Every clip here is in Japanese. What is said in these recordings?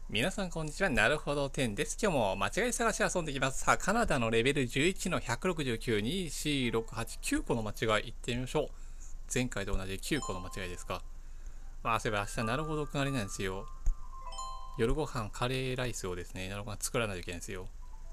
皆さんこんにちは。なるほど10です。今日も間違い探し遊んでいきます。さあ、カナダのレベル11の169、2、4、6、8、9個の間違いいってみましょう。前回と同じ9個の間違いですか。そういえば明日なるほどくなりなんですよ。夜ご飯カレーライスをですね、なるほど作らないといけないんですよ。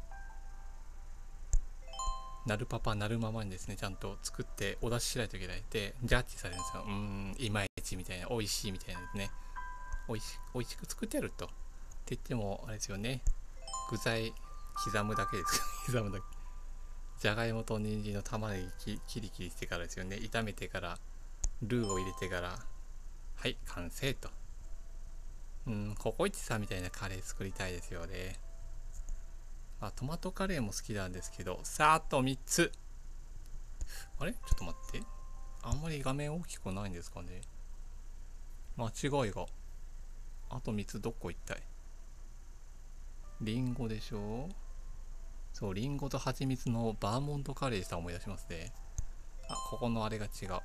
なるパパなるママにですね、ちゃんと作ってお出ししないといけないで、ジャッジされるんですよ。いまいちみたいな、美味しいみたいなですね。美味しく作ってやると。って言っても、あれですよね。具材刻むだけです刻むだけ。じゃがいもと人参の玉ねぎキリキリしてからですよね。炒めてからルーを入れてから、はい、完成と。ココイチさんみたいなカレー作りたいですよね。トマトカレーも好きなんですけど、さああと3つ。あれちょっと待って。あんまり画面大きくないんですかね。間違いが。あと3つどこ行ったい。リンゴでしょ。そう、リンゴと蜂蜜のバーモントカレーした思い出しますね。ここのあれが違う。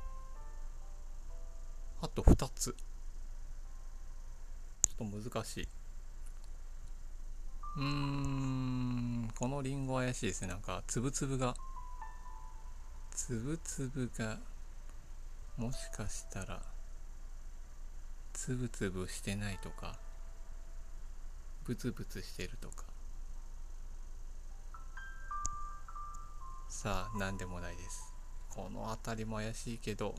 あと2つ。ちょっと難しい。このリンゴ怪しいですね。なんか、つぶつぶが、もしかしたら、つぶつぶしてないとか、ブツブツしてるとか。さあ、なんでもないです。この辺りも怪しいけど、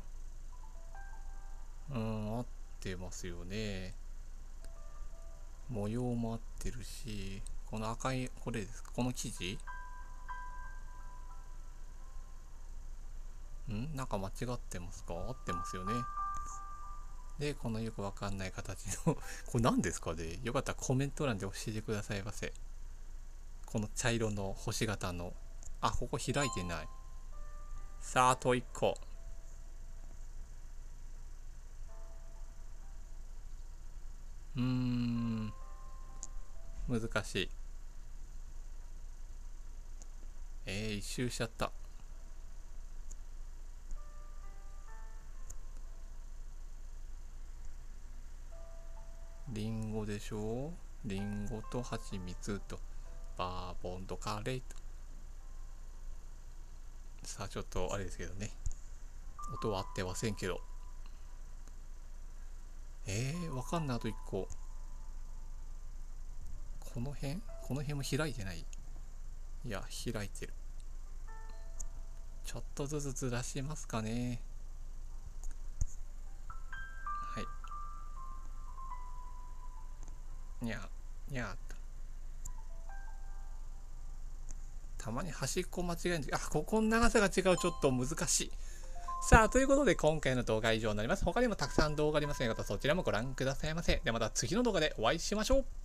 合ってますよね。模様も合ってるし、この赤い、これですか、この生地なんか間違ってますか？合ってますよね。で、このよくわかんない形のこれ何ですかね。よかったらコメント欄で教えてくださいませ。この茶色の星型の。ここ開いてない。さあ、あと1個。難しい。一周しちゃった。リンゴでしょ。リンゴと蜂蜜とバーボンとカレーと。さあ、ちょっとあれですけどね。音は合ってませんけど。わかんない。あと1個。この辺も開いてない。いや、開いてる。ちょっとずつずらしますかね。はい。にゃー、にゃーっと。たまに端っこ間違えるんです。ここの長さが違う。ちょっと難しい。さあ、ということで今回の動画は以上になります。他にもたくさん動画ありますので、そちらもご覧くださいませ。ではまた次の動画でお会いしましょう。